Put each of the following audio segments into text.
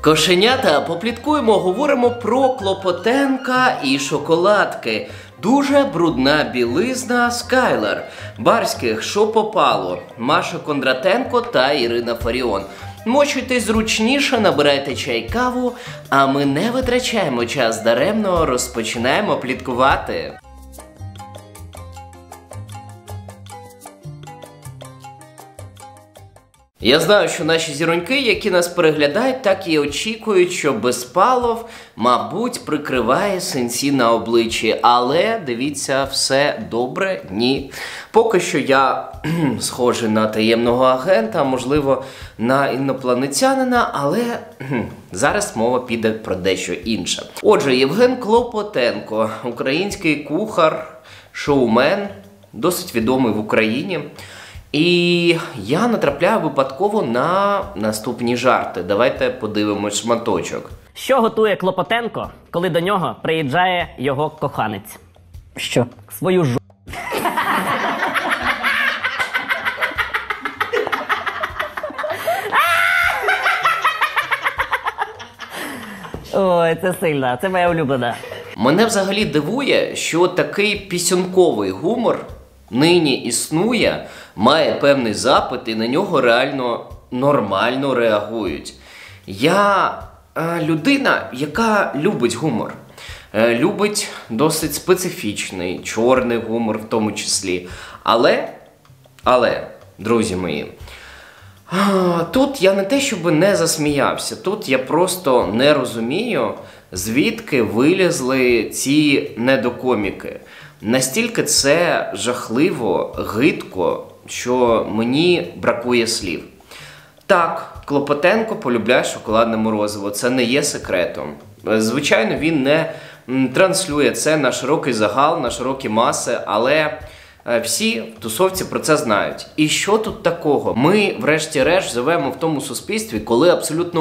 Кошенята, попліткуємо, говоримо про Клопотенка і шоколадки. Дуже брудна білизна Скайлер. Барських, що попало. Маша Кондратенко та Ірина Фаріон. Мочуйтесь зручніше, набирайте чай-каву, а ми не витрачаємо час даремно, розпочинаємо пліткувати. Я знаю, що наші зіроньки, які нас переглядають, так і очікують, що Безпалов, мабуть, прикриває синці на обличчі. Але, дивіться, все добре? Ні. Поки що я схожий на таємного агента, можливо, на інопланетянина, але зараз мова піде про дещо інше. Отже, Євген Клопотенко, український кухар, шоумен, досить відомий в Україні. І я натрапляю випадково на наступні жарти. Давайте подивимось шматочок. Що готує Клопотенко, коли до нього приїжджає його коханець? Що? Свою ж. Ой, це сильно, це моя улюблена. Мене взагалі дивує, що такий пісюнковий гумор нині існує, має певний запит і на нього реально нормально реагують. Я людина, яка любить гумор. Любить досить специфічний, чорний гумор в тому числі. Але, друзі мої, тут я не те, щоб не засміявся, тут я просто не розумію, звідки вилізли ці недокоміки. Настільки це жахливо, гидко, що мені бракує слів. Так, Клопотенко полюбляє шоколадне морозиво, це не є секретом. Звичайно, він не транслює це на широкий загал, на широкі маси, але всі в тусовці про це знають. І що тут такого? Ми, врешті-решт, живемо в тому суспільстві, коли абсолютно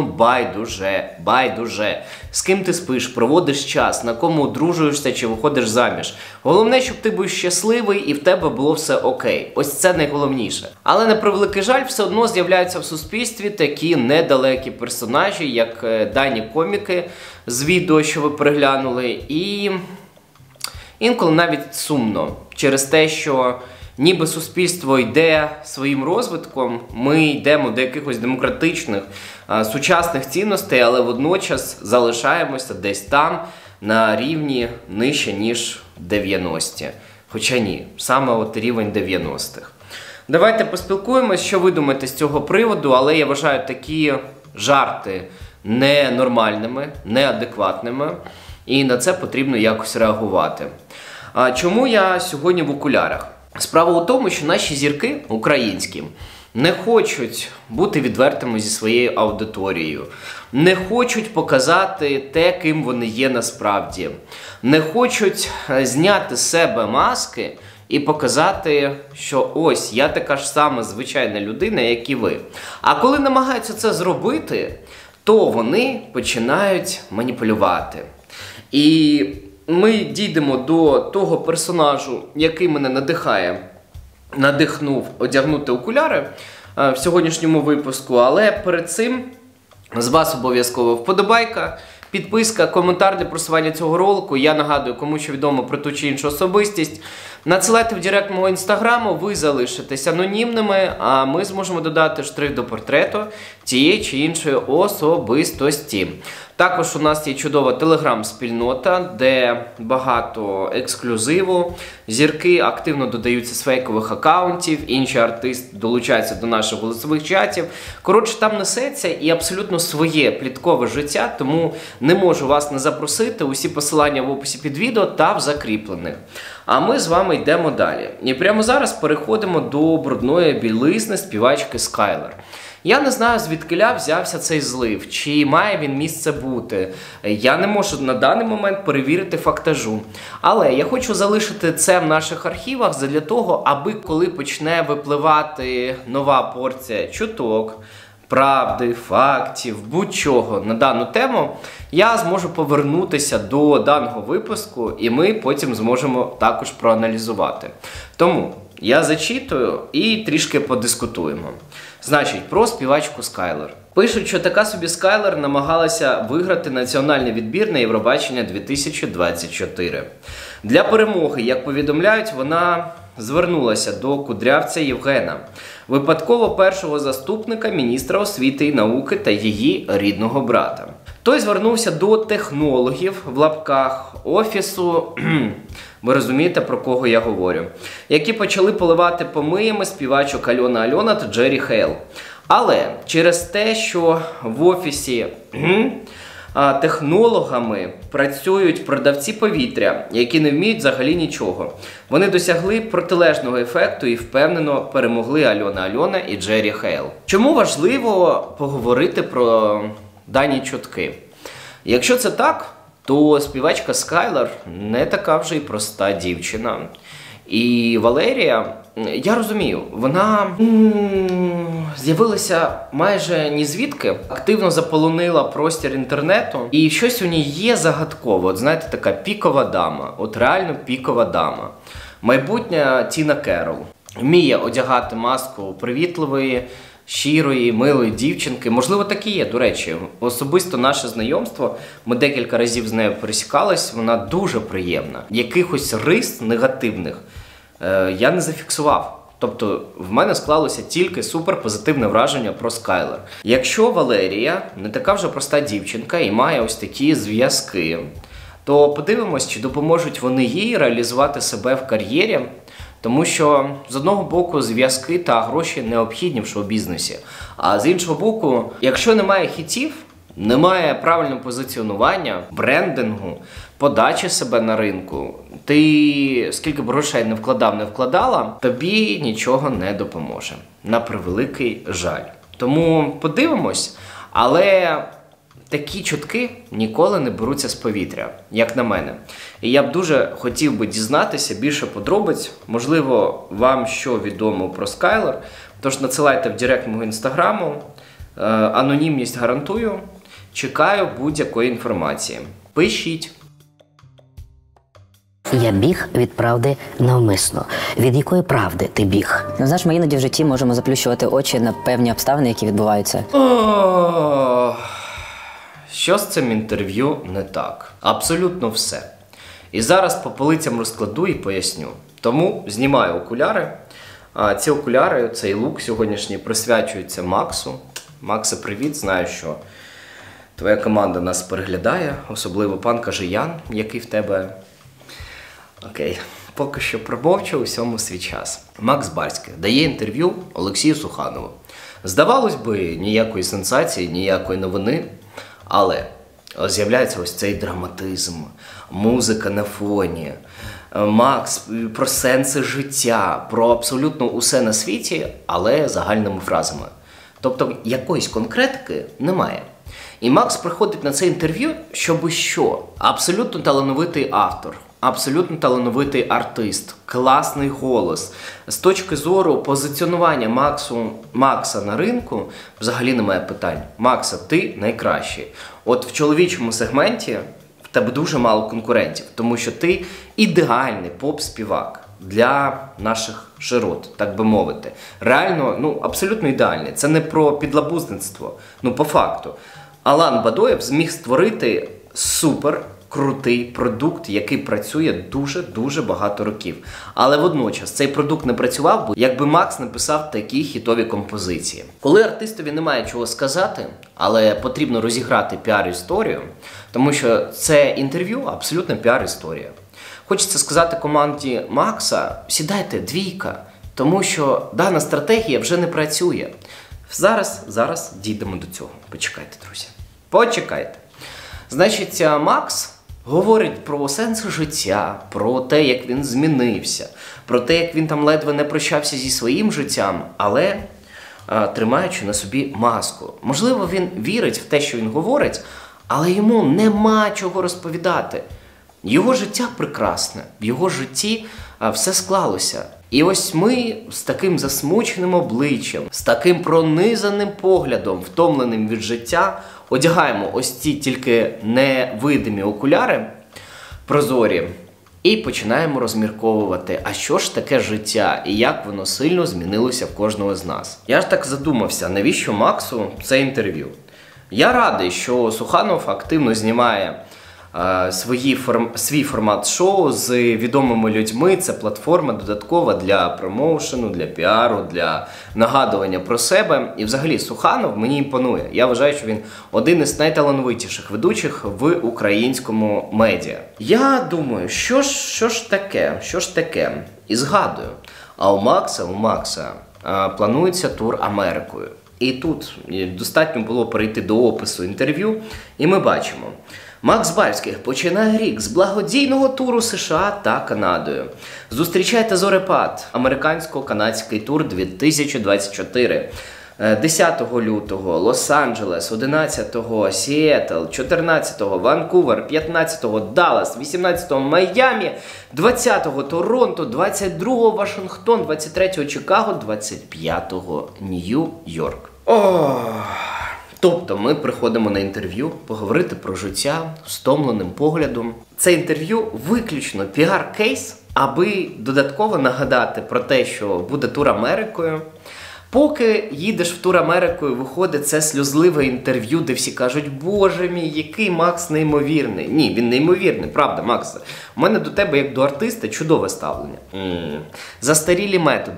байдуже, з ким ти спиш, проводиш час, на кому одружуєшся чи виходиш заміж. Головне, щоб ти був щасливий і в тебе було все окей. Ось це найголовніше. Але, на превеликий жаль, все одно з'являються в суспільстві такі недалекі персонажі, як дані коміки з відео, що ви переглянули, і інколи навіть сумно через те, що ніби суспільство йде своїм розвитком, ми йдемо до якихось демократичних, сучасних цінностей, але водночас залишаємося десь там на рівні нижче, ніж 90-ті. Хоча ні, саме от рівень 90-х. Давайте поспілкуємось, що ви думаєте з цього приводу, але я вважаю такі жарти ненормальними, неадекватними. І на це потрібно якось реагувати. Чому я сьогодні в окулярах? Справа у тому, що наші зірки українські не хочуть бути відвертими зі своєю аудиторією, не хочуть показати те, ким вони є насправді, не хочуть зняти з себе маски і показати, що ось, я така ж сама звичайна людина, як і ви. А коли намагаються це зробити, то вони починають маніпулювати. І ми дійдемо до того персонажу, який мене надихнув одягнути окуляри в сьогоднішньому випуску. Але перед цим з вас обов'язково вподобайка, підписка, коментар для просування цього ролику. Я нагадую, кому що відомо про ту чи іншу особистість. Надсилайте в директ мого інстаграму, ви залишитесь анонімними, а ми зможемо додати штрих до портрету тієї чи іншої особистості. Також у нас є чудова телеграм-спільнота, де багато ексклюзиву. Зірки активно додаються з фейкових акаунтів, інші артисти долучаються до наших голосових чатів. Коротше, там несеться і абсолютно своє пліткове життя, тому не можу вас не запросити. Усі посилання в описі під відео та в закріплених. А ми з вами йдемо далі. І прямо зараз переходимо до брудної білизни співачки Скайлер. Я не знаю, звідкиля взявся цей злив, чи має він місце бути. Я не можу на даний момент перевірити фактажу. Але я хочу залишити це в наших архівах задля того, аби коли почне випливати нова порція чуток, правди, фактів, будь-чого на дану тему, я зможу повернутися до даного випуску і ми потім зможемо також проаналізувати. Тому я зачитую і трішки подискутуємо. Значить, про співачку Скайлер. Пишуть, що така собі Скайлер намагалася виграти національний відбір на Євробачення 2024. Для перемоги, як повідомляють, вона звернулася до кудрявця Євгена, випадково першого заступника міністра освіти і науки та її рідного брата. Той звернувся до технологів, в лапках, офісу, ви розумієте, про кого я говорю, які почали поливати помиями співачок Альона та Джері Хейл. Але через те, що в офісі технологами працюють продавці повітря, які не вміють взагалі нічого, вони досягли протилежного ефекту і впевнено перемогли Альона і Джері Хейл. Чому важливо поговорити про дані чутки? Якщо це так, то співачка Скайлер не така вже й проста дівчина. І Валерія, я розумію, вона з'явилася майже ні звідки, активно заполонила простір інтернету, і щось у ній є загадково. От знаєте, така пікова дама, от реально пікова дама. Майбутня Тіна Керол. Вміє одягати маску привітливої, щирої, милої дівчинки. Можливо, так і є, до речі. Особисто наше знайомство, ми декілька разів з нею пересікались, вона дуже приємна. Якихось рис негативних я не зафіксував. Тобто в мене склалося тільки суперпозитивне враження про Скайлер. Якщо Валерія не така вже проста дівчинка і має ось такі зв'язки, то подивимось, чи допоможуть вони їй реалізувати себе в кар'єрі. Тому що, з одного боку, зв'язки та гроші необхідні в шоу-бізнесі. А з іншого боку, якщо немає хітів, немає правильного позиціонування, брендингу, подачі себе на ринку, ти скільки б грошей не вкладала, тобі нічого не допоможе. На превеликий жаль. Тому подивимось, але такі чутки ніколи не беруться з повітря, як на мене. І я б дуже хотів би дізнатися більше подробиць, можливо, вам що відомо про Скайлер, тож надсилайте в директ мого інстаграму, анонімність гарантую, чекаю будь-якої інформації. Пишіть. Я біг від правди навмисно. Від якої правди ти біг? Ну, знаєш, ми іноді в житті можемо заплющувати очі на певні обставини, які відбуваються. Що з цим інтерв'ю не так? Абсолютно все. І зараз по полицям розкладу і поясню. Тому знімаю окуляри. Ці окуляри, цей лук сьогоднішній присвячується Максу. Максе, привіт, знаю, що твоя команда нас переглядає, особливо пан Кажиян, який в тебе... Окей, поки що промовчу, усьому свій час. Макс Барський дає інтерв'ю Олексію Суханову. Здавалось би, ніякої сенсації, ніякої новини, але з'являється ось цей драматизм, музика на фоні, Макс про сенси життя, про абсолютно усе на світі, але загальними фразами. Тобто якоїсь конкретики немає. І Макс приходить на це інтерв'ю, щоби що? Абсолютно талановитий автор, абсолютно талановитий артист, класний голос. З точки зору позиціонування Макса на ринку взагалі немає питань. Макса, ти найкращий. От в чоловічому сегменті в тебе дуже мало конкурентів, тому що ти ідеальний поп-співак для наших широт, так би мовити. Реально, абсолютно ідеальний. Це не про підлабузництво, по факту. Алан Бадоєв зміг створити супер крутий продукт, який працює дуже-дуже багато років. Але водночас цей продукт не працював би, якби Макс написав такі хітові композиції. Коли артистові немає чого сказати, але потрібно розіграти піар-історію, тому що це інтерв'ю абсолютно піар-історія. Хочеться сказати команді Макса, сідайте, двійка, тому що дана стратегія вже не працює. Зараз дійдемо до цього. Почекайте, друзі. Почекайте. Значить, Макс говорить про сенс життя, про те, як він змінився, про те, як він там ледве не прощався зі своїм життям, але тримаючи на собі маску. Можливо, він вірить в те, що він говорить, але йому нема чого розповідати. Його життя прекрасне, в його житті все склалося. І ось ми з таким засмученим обличчям, з таким пронизаним поглядом, втомленим від життя, одягаємо ось ці тільки невидимі окуляри, прозорі, І починаємо розмірковувати, а що ж таке життя і як воно сильно змінилося в кожного з нас. Я ж так задумався, навіщо Максу це інтерв'ю? Я радий, що Суханов активно знімає свій формат шоу з відомими людьми. Це платформа додаткова для промоушену, для піару, для нагадування про себе. І взагалі Суханов мені імпонує. Я вважаю, що він один із найталановитіших ведучих в українському медіа. Я думаю, що ж таке? І згадую, а у Макса планується тур Америкою. І тут достатньо було перейти до опису інтерв'ю, і ми бачимо. Макс Барських починає рік з благодійного туру США та Канадою. Зустрічайте зорепад. Американсько-канадський тур 2024. 10 лютого Лос-Анджелес, 11-го Сіетл, 14-го Ванкувер, 15-го Даллас, 18-го Майамі, 20-го Торонто, 22-го Вашингтон, 23-го Чикаго, 25-го Нью-Йорк. Тобто ми приходимо на інтерв'ю поговорити про життя з втомленим поглядом. Це інтерв'ю виключно піар-кейс, аби додатково нагадати про те, що буде тур Америкою. Поки їдеш в тур Америкою, виходить це сльозливе інтерв'ю, де всі кажуть: «Боже мій, який Макс неймовірний». Ні, він неймовірний, правда, Макс. У мене до тебе, як до артиста, чудове ставлення. Застарілі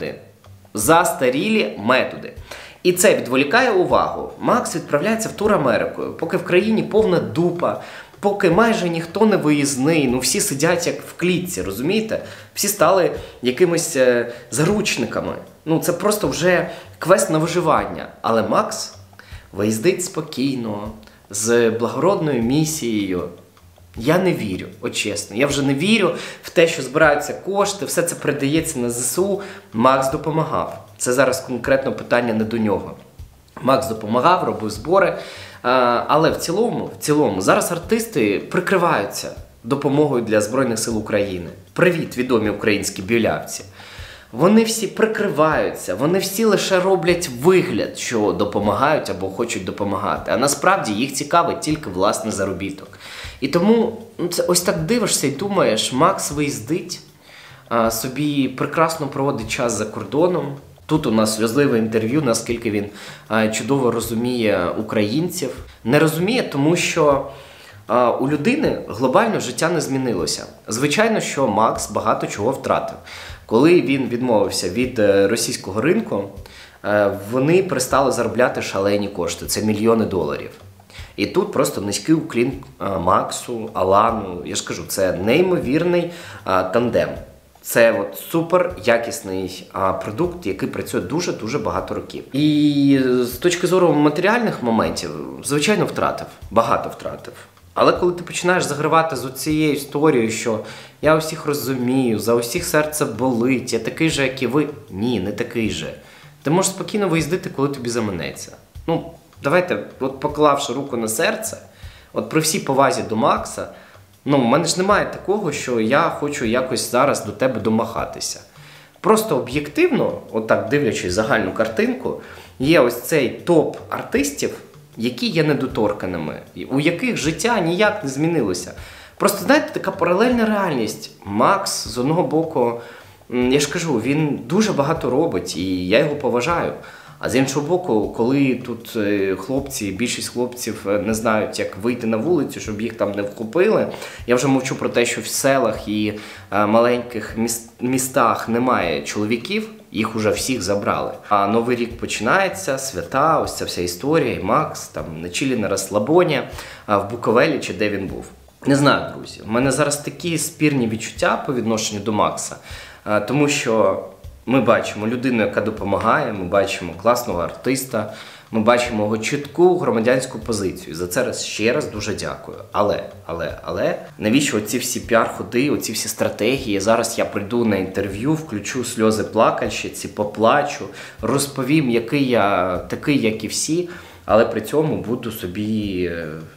методи. І це відволікає увагу. Макс відправляється в тур Америкою, поки в країні повна дупа, поки майже ніхто не виїзний, всі сидять як в клітці, розумієте? Всі стали якимись заручниками. Це просто вже квест на виживання. Але Макс виїздить спокійно, з благородною місією. Я не вірю, от чесно. Я вже не вірю в те, що збираються кошти, все це передається на ЗСУ. Макс допомагав. Це зараз конкретно питання не до нього. Макс допомагав, робив збори. Але в цілому, зараз артисти прикриваються допомогою для Збройних сил України. Привіт, відомі українські білявці. Вони всі прикриваються, вони всі лише роблять вигляд, що допомагають або хочуть допомагати. А насправді їх цікавить тільки власний заробіток. І тому ось так дивишся і думаєш, Макс виїздить, собі прекрасно проводить час за кордоном. Тут у нас сльозливе інтерв'ю, наскільки він чудово розуміє українців. Не розуміє, тому що у людини глобально життя не змінилося. Звичайно, що Макс багато чого втратив. Коли він відмовився від російського ринку, вони перестали заробляти шалені кошти. Це мільйони доларів. І тут просто низький уклін Максу, Алану. Я ж кажу, це неймовірний тандем. Це супер якісний продукт, який працює дуже-дуже багато років. І з точки зору матеріальних моментів, звичайно, багато втратив. Але коли ти починаєш загравати з цією історією, що я усіх розумію, за усіх серце болить, я такий же, як і ви. Ні, не такий же. Ти можеш спокійно виїздити, коли тобі заманеться. Давайте, поклавши руку на серце, при всій повазі до Макса, в мене ж немає такого, що я хочу якось зараз до тебе домахатися. Просто об'єктивно, отак дивлячись загальну картинку, є ось цей топ артистів, які є недоторканими, у яких життя ніяк не змінилося. Просто, знаєте, така паралельна реальність. Макс, з одного боку, я ж кажу, він дуже багато робить, і я його поважаю. А з іншого боку, коли тут більшість хлопців не знають, як вийти на вулицю, щоб їх там не вхопили, я вже мовчу про те, що в селах і маленьких містах немає чоловіків, їх уже всіх забрали. А Новий рік починається, свята, ось ця вся історія, і Макс там на чилі, на розслабоні, в Буковелі чи де він був. Не знаю, друзі, в мене зараз такі спірні відчуття по відношенню до Макса, тому що ми бачимо людину, яка допомагає, ми бачимо класного артиста, ми бачимо його чітку громадянську позицію. За це ще раз дуже дякую. Але, навіщо оці всі піар-ходи, оці всі стратегії? Зараз я прийду на інтерв'ю, включу сльози плакальщиці, поплачу, розповім, який я такий, як і всі, але при цьому буду собі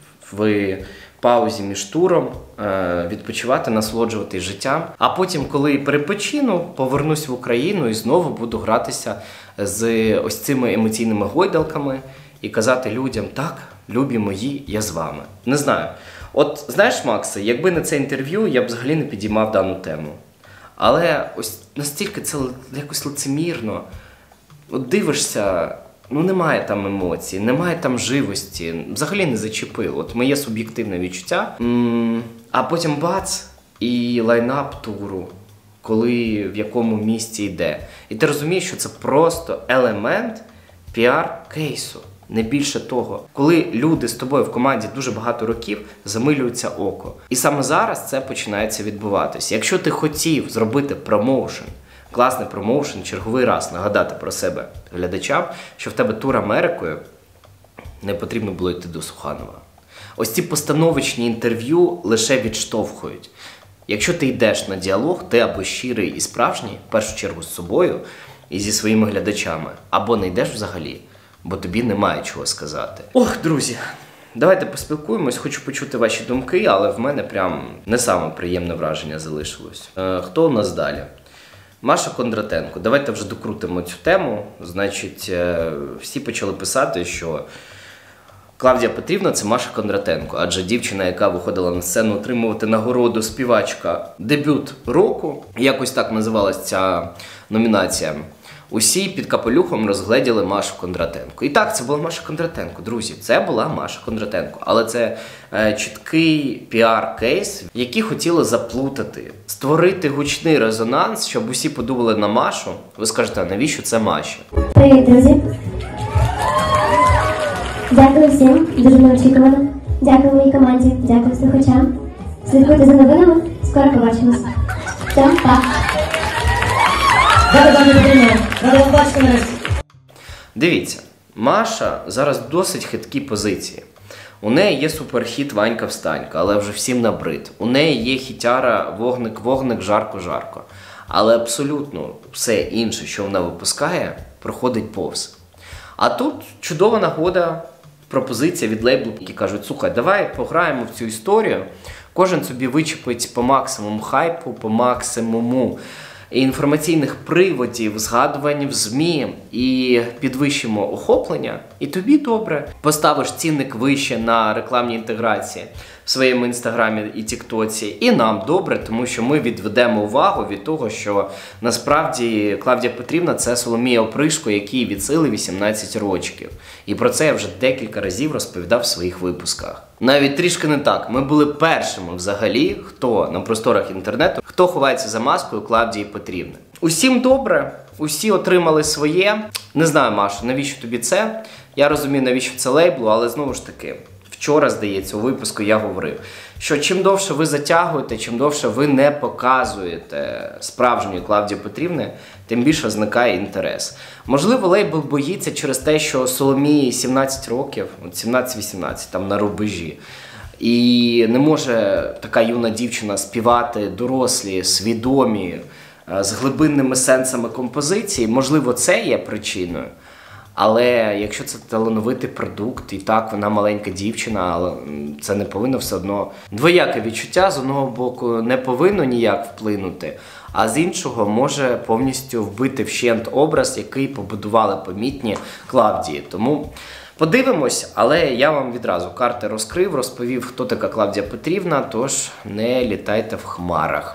в паузі між туром відпочивати, насолоджуватись життям. А потім, коли перепочину, повернусь в Україну і знову буду гратися з ось цими емоційними гойдалками і казати людям: так, любі мої, я з вами. Не знаю. От знаєш, Максе, якби не це інтерв'ю, я б взагалі не підіймав дану тему. Але ось настільки це якось лицемірно. От дивишся, ну немає там емоцій, немає там живості, взагалі не зачепив. От моє суб'єктивне відчуття. А потім бац, і лайнап туру, коли в якому місці йде. І ти розумієш, що це просто елемент піар-кейсу. Не більше того. Коли люди з тобою в команді дуже багато років, замилюється око. І саме зараз це починається відбуватися. Якщо ти хотів зробити промоушен, класний промоушен, черговий раз нагадати про себе глядачам, що в тебе тур Америкою, не потрібно було йти до Суханова. Ось ці постановочні інтерв'ю лише відштовхують. Якщо ти йдеш на діалог, ти або щирий і справжній, в першу чергу з собою і зі своїми глядачами, або не йдеш взагалі, бо тобі немає чого сказати. Ох, друзі, давайте поспілкуємось, хочу почути ваші думки, але в мене прям не саме приємне враження залишилось. Хто у нас далі? Маша Кондратенко. Давайте вже докрутимо цю тему. Значить, всі почали писати, що Клавдія Петрівна – це Маша Кондратенко, адже дівчина, яка виходила на сцену отримувати нагороду співачка дебют року, якось так називалась ця номінація, усі під капелюхом розгледіли Машу Кондратенко. І так, це була Маша Кондратенко, друзі, це була Маша Кондратенко. Але це чіткий піар-кейс, який хотіли заплутати, створити гучний резонанс, щоб усі подумали на Машу. Ви скажете, а навіщо це Маші? Привіт, друзі! Дякую всім, дуже неочікувано. Дякую моїй команді, дякую слухачам. Слідкуйте за новинами, скоро побачимось. Всім па! Дивіться, Маша зараз в досить хиткій позиції. У неї є суперхіт «Ванька-встанька», але вже всім набрид. У неї є хітяра «Вогник-вогник, жарко-жарко». Але абсолютно все інше, що вона випускає, проходить повз. А тут чудова нагода, пропозиція від лейблу, які кажуть: слухай, давай пограємо в цю історію, кожен собі вичепить по максимуму хайпу, по максимуму інформаційних приводів, згадувань в ЗМІ і підвищимо охоплення, і тобі добре. Поставиш цінник вище на рекламні інтеграції в своєму інстаграмі і тіктоці, і нам добре, тому що ми відведемо увагу від того, що насправді Клавдія Петрівна – це Соломія Опришко, якій від сили 18 років. І про це я вже декілька разів розповідав в своїх випусках. Навіть трішки не так. Ми були першими взагалі, хто на просторах інтернету, хто ховається за маскою Клавдії Петрівни. Усім добре, усі отримали своє. Не знаю, Маша, навіщо тобі це? Я розумію, навіщо це лейблу, але знову ж таки, вчора, здається, у випуску я говорив, що чим довше ви затягуєте, чим довше ви не показуєте справжньої Клавдії Петрівни, тим більше зникає інтерес. Можливо, лейбл боїться через те, що Соломії 17 років, 17-18, там на рубежі, і не може така юна дівчина співати дорослі, свідомі, з глибинними сенсами композиції. Можливо, це є причиною. Але якщо це талановитий продукт, і так, вона маленька дівчина, але це не повинно все одно. Двояке відчуття, з одного боку, не повинно ніяк вплинути, а з іншого може повністю вбити вщент образ, який побудували помітні Клавдії. Тому подивимось, але я вам відразу карти розкрив, розповів, хто така Клавдія Петрівна, тож не літайте в хмарах.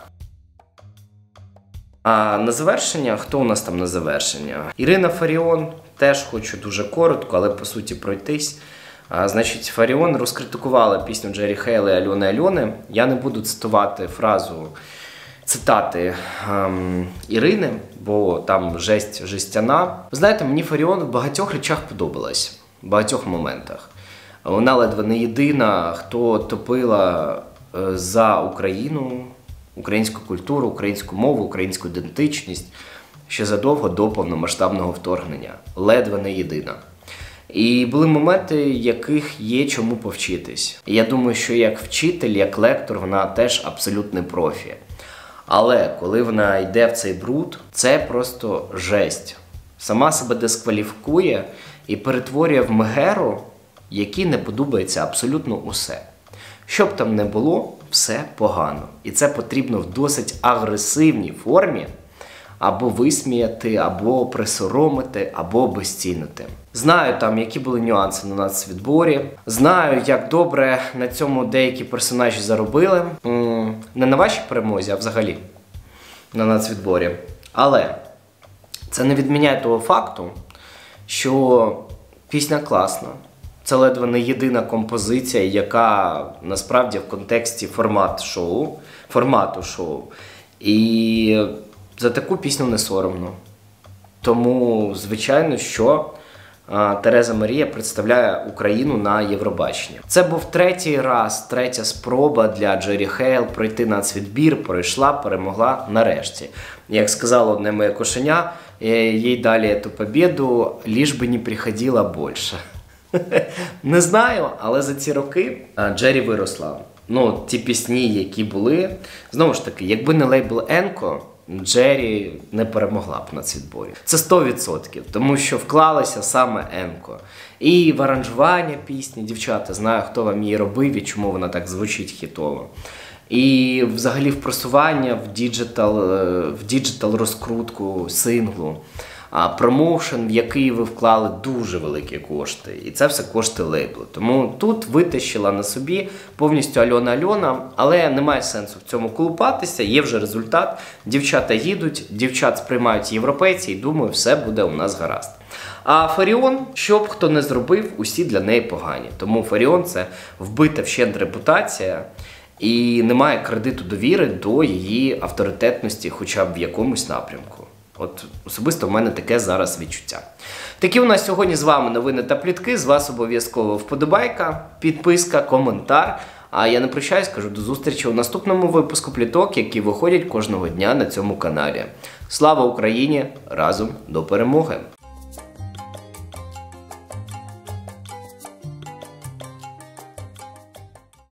А на завершення, хто у нас там на завершення? Ірина Фаріон, теж хочу дуже коротко, але по суті пройтись. Значить, Фаріон розкритикувала пісню Джері Хейла і Альони. Я не буду цитувати цитати Ірини, бо там жесть жестяна. Ви знаєте, мені Фаріон в багатьох речах подобалась, в багатьох моментах. Вона ледве не єдина, хто топила за Україну, українську культуру, українську мову, українську ідентичність ще задовго до повномасштабного вторгнення. Ледве не єдина. І були моменти, яких є чому повчитись. І я думаю, що як вчитель, як лектор, вона теж абсолютний профі. Але коли вона йде в цей бруд, це просто жесть. Сама себе дискваліфікує і перетворює в мегеру, якій не подобається абсолютно усе. Що б там не було, все погано. І це потрібно в досить агресивній формі або висміяти, або присоромити, або обезцінити. Знаю там, які були нюанси на нацвідборі. Знаю, як добре на цьому деякі персонажі заробили. Не на вашій перемозі, а взагалі на нацвідборі. Але це не відміняє того факту, що пісня класна. Це ледве не єдина композиція, яка насправді в контексті формату шоу. І за таку пісню не соромно. Тому, звичайно, що Тереза Марія представляє Україну на Євробаченні. Це був третя спроба для Джері Хейл пройти нацвідбір, пройшла, перемогла нарешті. Як сказала одне моє кошеня, їй дали эту победу, лиш би не приходила більше. Не знаю, але за ці роки Джері виросла. Ті пісні, які були, знову ж таки, якби не лейбл Енко, Джері не перемогла б на нацвідборі. Це 100%, тому що вклалися саме Енко. І в аранжування пісні, дівчата, знаю, хто вам її робив і чому вона так звучить хітово. І взагалі в просування, в діджитал розкрутку синглу. Промоушен, в який ви вклали дуже великі кошти. І це все кошти лейблу. Тому тут витащила на собі повністю Альона, але немає сенсу в цьому колупатися, є вже результат. Дівчата їдуть, дівчат сприймають європейці і думаю, все буде у нас гаразд. А Фаріон, що б хто не зробив, усі для неї погані. Тому Фаріон – це вбита вщент репутація і немає кредиту довіри до її авторитетності хоча б в якомусь напрямку. От особисто в мене таке зараз відчуття. Такі у нас сьогодні з вами новини та плітки. З вас обов'язково вподобайка, підписка, коментар. А я не прощаюсь, кажу до зустрічі у наступному випуску пліток, які виходять кожного дня на цьому каналі. Слава Україні! Разом до перемоги!